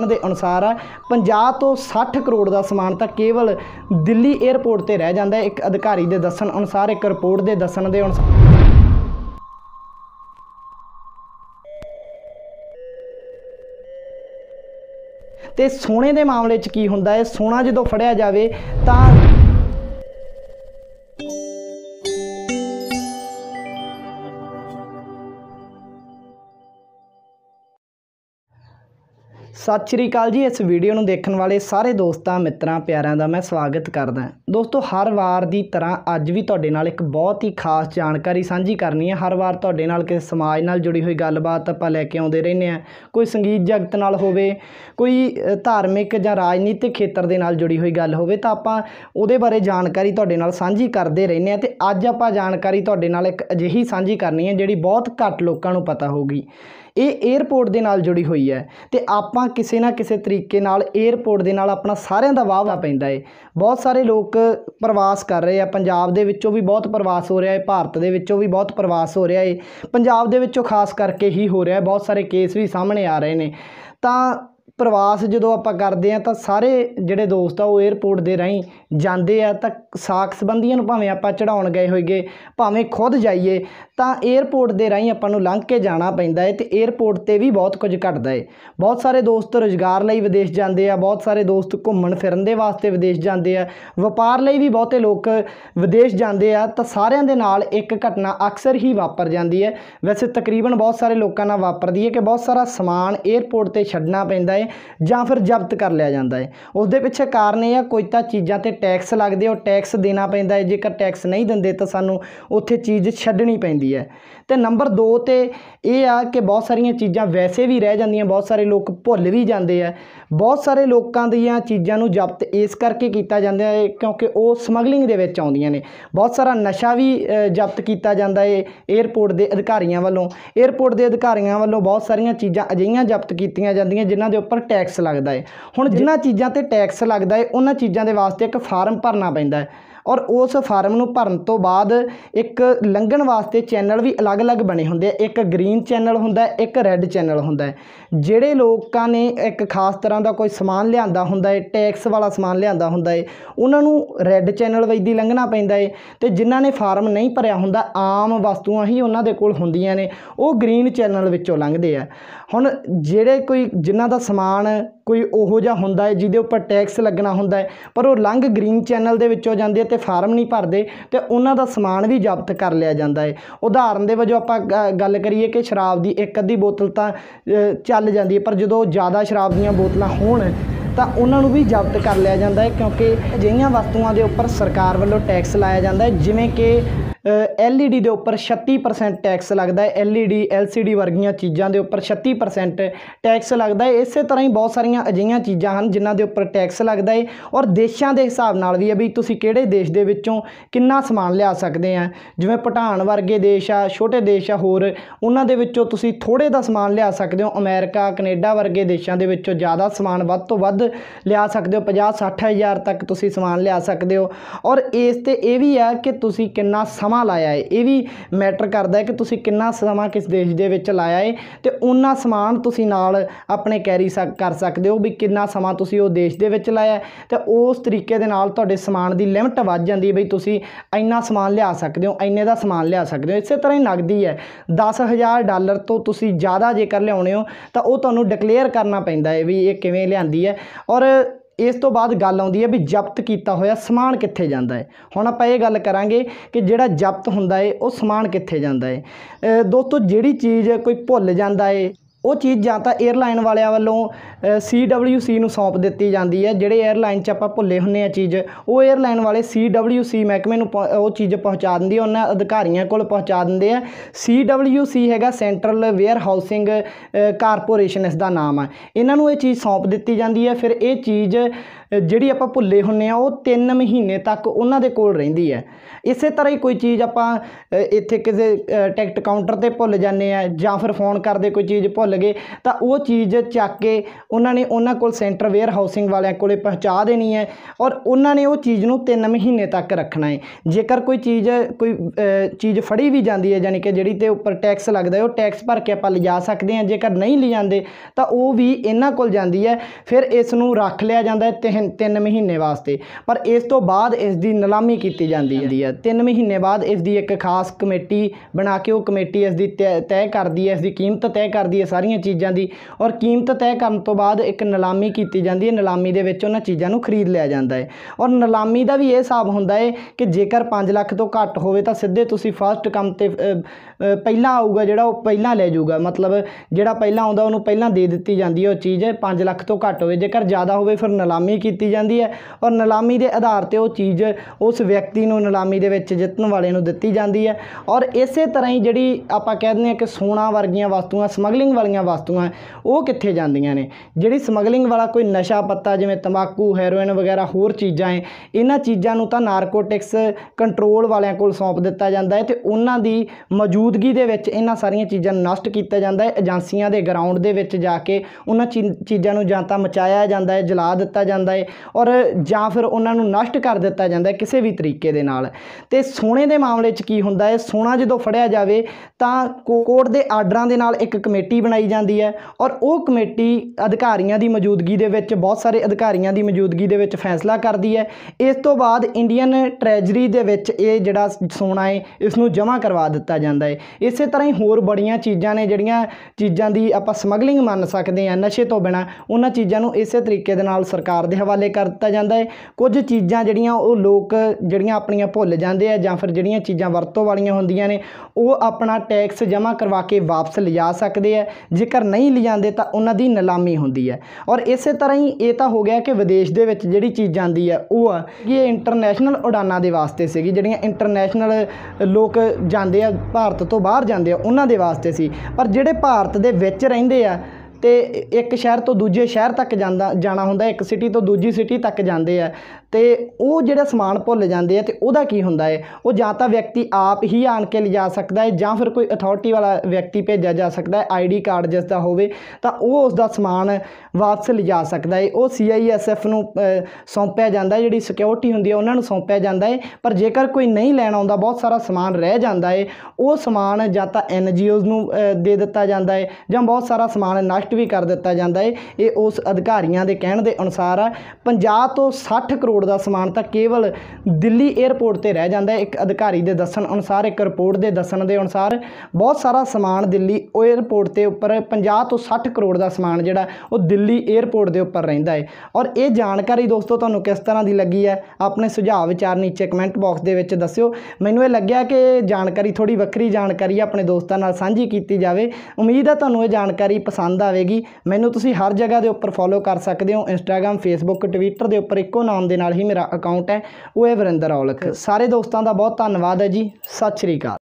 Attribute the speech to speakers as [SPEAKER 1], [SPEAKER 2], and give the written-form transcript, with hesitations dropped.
[SPEAKER 1] ਦੇ ਅਨੁਸਾਰ ਆ 50 ਤੋਂ 60 ਕਰੋੜ ਦਾ ਸਮਾਨ ਤਾਂ ਕੇਵਲ ਦਿੱਲੀ 에ਅਰਪੋਰਟ ਤੇ ਰਹਿ ਜਾਂਦਾ ਹੈ। ਇੱਕ ਅਧਿਕਾਰੀ ਦੇ ਦੱਸਣ ਅਨੁਸਾਰ, ਇੱਕ ਰਿਪੋਰਟ ਦੇ ਦੱਸਣ ਦੇ ਅਨੁਸਾਰ। ਤੇ ਸੋਨੇ ਦੇ ਮਾਮਲੇ 'ਚ ਕੀ ਹੁੰਦਾ ਹੈ, ਸੋਨਾ ਜਦੋਂ ਫੜਿਆ ਜਾਵੇ ਤਾਂ सत श्री अकाल जी। इस वीडियो ਨੂੰ देखने वाले सारे दोस्तों मित्रां प्यारिਆਂ ਦਾ मैं स्वागत करदा। दोस्तों हर वार की तरह अज भी तुहाडे नाल एक बहुत ही खास जानकारी साझी करनी है। हर वार तुहाडे नाल किसी समाज नाल जुड़ी हुई गलबात आपां लैके आउंदे रहने आ। कोई संगीत जगत नाल होवे, कोई धार्मिक जां राजनीतिक खेत्र दे नाल जुड़ी हुई गल होवे तां आपां उहदे बारे जानकारी तुहाडे नाल साझी करदे रहने आ। ते अज आपां जानकारी तुहाडे नाल एक अजिही साझी करनी है जिहड़ी बहुत घੱਟ लोकां नूं पता होगी। ये एयरपोर्ट के नाल जुड़ी हुई है तो आपां किसी ना किसी तरीके नाल एयरपोर्ट के नाल अपना सारिਆਂ ਦਾ वाह पैंदा है। बहुत सारे लोग प्रवास कर रहे हैं, पंजाब दे विच्चों भी बहुत प्रवास हो रहा है, भारत दे विच्चों भी बहुत प्रवास हो रहा है, पंजाब दे विच्चों खास करके ही हो रहा है। बहुत सारे केस भी सामने आ रहे हैं। तो प्रवास जो आप करते हैं तो सारे जोड़े दोस्त आ वो एयरपोर्ट के राही जाते हैं। तो साख संबंधियों भावें आप चढ़ाउण गए होइए, भावें खुद जाइए, तो एयरपोर्ट के राही आपां नूं लंघ के जाना पैंदा है। तो एयरपोर्ट पर भी बहुत कुछ घटदा है। बहुत सारे दोस्त रोज़गार लई विदेश जाते हैं, बहुत सारे दोस्त घूमण फिरन दे वास्ते विदेश जाते हैं, व्यापार लई भी बहुते लोग विदेश जाते हैं। तो सारिਆਂ दे नाल एक घटना अक्सर ही वापर जाती है। वैसे तकरीबन बहुत सारे लोगों नाल वापरदी है कि बहुत सारा समान एयरपोर्ट पर छड्डना पैंदा है ਜਾਂ फिर जब्त कर लिया जाता है। उसके पिछे कारण यह कोई तो चीज़ों पर टैक्स लगते और टैक्स देना पैंदा है। जेकर टैक्स नहीं देंगे तो सानू उत्थे चीज़ छड्डनी पैंदी है। तो नंबर 2 तो यह आ कि बहुत सारिया चीज़ां वैसे भी रह जांदियां, बहुत सारे लोग भुल भी जाते हैं। बहुत सारे लोगों दीयां चीज़ां नूं जब्त इस करके किया जाता है क्योंकि वो समगलिंग दे विच आउंदियां ने। बहुत सारा नशा भी जब्त किया जाता है एयरपोर्ट के अधिकारियों वालों। एयरपोर्ट के अधिकारियों वालों बहुत सारिया चीज़ां अजिहियां जब्त कीतियां जांदियां जिन्हां दे उपर टैक्स लगता है। हुण जिन्हां चीज़ां ते टैक्स लगता है उन्हां चीज़ां दे वास्ते एक फार्म भरना पैंदा है और उस फार्म नूं भरन तो बाद एक लंघण वास्ते चैनल भी अलग अलग बने होंदे। एक ग्रीन चैनल हुंदा है, एक रैड चैनल हुंदा है। जिहड़े लोकां ने एक खास तरह का कोई समान लिआंदा हुंदा है, टैक्स वाला समान लिआंदा हुंदा है, उन्हां नूं रैड चैनल विच लंघना पैंदा है। ते जिन्हां ने फार्म नहीं भरिया हुंदा, आम वस्तुआं ही उन्हां दे कोल हुंदियां ने, वो ग्रीन चैनल विचों लंघदे आ। हुण जिहड़े कोई जिन्हां दा समान कोई ओहो जिहा हुंदा है जिहदे उपर टैक्स लगना हुंदा है पर वो लंघ ग्रीन चैनल दे विचों जांदे ते फार्म नहीं भरदे ते उन्हां दा समान भी जब्त कर लिया जाता है। उदाहरण दे वजों आपां गल करिए कि शराब की एक अद्धी बोतल तां चल जाती है, पर जदों ज़्यादा शराब दीयां बोतलां होण तो उन्होंने भी जब्त कर लिया जाता है क्योंकि अजिहियां वस्तुओं के उपर सरकार वालों टैक्स लाया जाता है। जिमें कि LED के उपर 36% टैक्स लगता है, LED LCD वर्गियां चीज़ों के उपर 36% टैक्स लगता है। इस तरह ही बहुत सारिया अजिहियां चीज़ां हैं जिन्हां दे उपर टैक्स लगता है और देशों के हिसाब नाल भी है भी तुसीं किहड़े देश दे विच्चों किन्ना समान लिया सकते हैं। जिवें भूटान वर्गे देश आ, छोटे देश आ, होर उन्हां दे विच्चों तुसीं थोड़े दा समान लिया सकते हो। अमेरिका कनेडा वर्गे देशों के विच्चों ज़्यादा समान वध तो वध लिया सकते हो, 50-60 हज़ार तक तुसीं समान लिया सकते हो। और इस ते ये भी है कि तुसीं किन्ना समा लाया है, ये भी मैटर करता है कि तुसीं किन्ना समा किस देश दे विच लाया है तो उन्ना समान तुसीं नाल अपने कैरी कर सकते हो भी किन्ना समा तुसीं वो देश दे विच लाया है। तो उस तरीके दे नाल तुहाडे समान की लिमिट वध जांदी है बई तुसीं इन्ना समान लिया सकते हो, इन्ने दा समान लिया सकते हो। इस तरह ही नगदी है $10,000 तो तुसीं ज़्यादा जेकर लियाउणे हो तो वो तुहानूं डिकलेयर करना पैंदा है भी ये किवें लिआंदी है। और इस तो बाद गल आउंदी है भी जब्त किया होया समान कित्थे जांदा है। हुण आपां ये गल करांगे कि जिहड़ा जब्त हुंदा है वो समान कित्थे जांदा है। दोस्तों जिहड़ी चीज़ कोई भुल जांदा है वो चीज़ जां तां एयरलाइन वालियां वालों CWC नूं सौंप दित्ती जाती है। जिहड़े एयरलाइन च आपां भुल्ले हुंदे आ चीज़ वो एयरलाइन वाले CWC महकमे नूं वो चीज़ पहुँचा दिंदी है, उन्हां अधिकारियों कोल पहुँचा दिंदे आ। CWC हैगा सेंट्रल वेयर हाउसिंग कारपोरेशन, इसका नाम है। इन्हां नूं ये चीज़ सौंप दित्ती जाती है। फिर ये चीज़ जिहड़ी आपां भुल्ले हुंदे आ वो 3 महीने तक उन्हां दे कोल रहिंदी है। इस तरह ही कोई चीज़ आपां इत्थे किसी टिकट काउंटर ते भुल जाने आ जां फिर फोन करदे कोई चीज़ भुल गए तो वो चीज़ चक के उन्होंने उन्होंने कोल सेंटर वेयर हाउसिंग वालियां कोले पहुँचा देनी है और उन्होंने वो चीज़ नूं 3 महीने तक रखना है। जेकर कोई चीज़ फड़ी भी जाती है, यानी कि जिहड़ी ते उपर टैक्स लगता है, वो टैक्स भर के आपां लिजा सकते हैं। जेकर नहीं लिजाते तो वह भी इन्हां कोल जाती है, फिर इस नूं रख लिया जाता है 3 महीने वास्ते। पर इस तो बाद इसकी नीलामी की जाती है। 3 महीने बाद इसकी एक खास कमेटी बना के, वो कमेटी इसकी तय करती है, इसकी कीमत तय करती है सारिया चीज़ों की, और कीमत तय करने तो बाद एक नीलामी की जाती है। नीलामी दे विच उन्हां चीज़ों नूं खरीद लिया जाता है। और नीलामी का भी ये हिसाब होंदा है कि जेकर 5 लाख तो घट होवे तो सीधे तुसीं फर्स्ट कम ते पहला आऊगा, जिहड़ा वो पहला ले जाऊगा, मतलब जिहड़ा पहला आउंदा उहनूं पहला दे दित्ती जाती है वो चीज़ 5 लाख तो घट होवे। जेकर ज़्यादा होवे फिर नीलामी की जाती है, और नीलामी के आधार पर वो चीज़ उस व्यक्ति नूं नीलामी दे विच जितण वाले नूं दित्ती जाती है। और इस तरह ही जिहड़ी आपां कह दिंदे कि सोना वर्गियां वस्तुआं, समगलिंग वालियां वस्तुआं, वो कित्थे जांदियां ने। जिहड़ी समगलिंग वाला कोई नशा पत्ता जिवें तंबाकू, हैरोइन वगैरह होर चीज़ां है, इन्हां चीज़ां नूं तां नारकोटिक्स कंट्रोल वालियां कोल सौंप दित्ता जांदा है, ते उन्हां दी मौजूदगी दे विच इन्हां सारियां चीज़ां नूं नष्ट कीता जांदा है। एजेंसियां दे ग्राउंड दे विच जाके उन्हां चीज़ां नूं जां तां मचाया जांदा है, जला दित्ता जांदा है, और जां फिर उन्हां नूं नष्ट कर दित्ता जांदा है किसी भी तरीके दे नाल। ते सोने दे मामले च की हुंदा है, सोना जदों फड़िया जावे तां कोर्ट दे आर्डरां दे नाल एक कमेटी बनाई जाती है, और वो कमेटी अधिकारियों की मौजूदगी दे विच, बहुत सारे अधिकारियों की मौजूदगी दे विच फैसला करती है। इस तो बाद इंडियन ट्रैजरी दे विच ये जिहड़ा सोना है इसनूं जमा करवा दिता जाता है। इस तरह ही होर बड़ियां चीज़ां ने जिहड़ियां चीज़ां की आपां समगलिंग मान सकते हैं नशे तो बिना, उन्हां चीज़ां नूं इस तरीके दे नाल सरकार दे हवाले कर दिता जाता है। कुछ चीज़ां जिहड़ियां वो लोग जिहड़ियां अपनियां भुल जाते हैं, जां फिर जिहड़ियां चीज़ां वरतों वालियां हुंदियां ने, वो अपना टैक्स जमा करवा के वापस लिजा सकते हैं। जेकर नहीं लिजाते तो उन्हां दी नीलामी हुंदी है। और इस तरह ही ये तो हो गया कि विदेश दे विच जिहड़ी चीज़ आंदी है वो ये इंटरनैशनल उड़ानां दे वास्ते सीगी, जिहड़ियां इंटरनैशनल लोग जांदे आ भारत तो बाहर जांदे आ उन्हां दे वास्ते सी। पर जिहड़े भारत दे विच रहिंदे आ ते एक शहर तो दूजे शहर तक जाना हुंदा, एक सिटी तो दूजी सिटी तक जाते हैं, तो वो जिहड़ा समान भुल जाते हैं, तो उहदा की हुंदा है, वो जां तां व्यक्ति आप ही आण के लिजा सकता है, जां फिर कोई अथॉरिटी वाला व्यक्ति भेजा जा सकता है, ID कार्ड जिसका होवे तां वो उसका समान वापस लिजा सकता है। वो CISF नूं सौंपिया जाता है, जिहड़ी सिक्योरिटी हुंदी है उन्हां नूं सौंपिया जाता है। पर जेकर कोई नहीं लैण आउंदा, बहुत सारा समान रह जाता है, वो समान जां तां NGOs नूं दे दिता जाता है, जां बहुत सारा समान नष्ट भी कर दिता जाता है। ये उस अधिकारियों के कहण दे अनुसार है 50 तो 60 करोड़ का समान तो केवल दिल्ली एयरपोर्ट पर रह जाता है। एक अधिकारी के दस्सण अनुसार, एक रिपोर्ट के दस्सण के अनुसार बहुत सारा समान दिल्ली एयरपोर्ट के उपर 50 तो 60 करोड़ का समान जिहड़ा वो दिल्ली एयरपोर्ट के उपर रहिंदा है। और ये जानकारी दोस्तों तुहानूं किस तरह की लगी है, अपने सुझाव विचार नीचे कमेंट बॉक्स के विच दस्सिओ। मैनूं ये लग्गिआ कि जानकारी थोड़ी वक्री जानकारी अपने दोस्तों नाल सांझी कीती जावे। उम्मीद है तुहानूं ये जानकारी पसंद आवेगी। मैनूं तुसीं हर जगह के उपर फॉलो कर सकते हो, इंस्टाग्राम, फेसबुक, ट्विटर के उपर इक्को नाम के नाल ही मेरा अकाउंट है, वो है वरिंदर औलख। सारे दोस्तों का बहुत धन्यवाद है जी। सत श्री अकाल।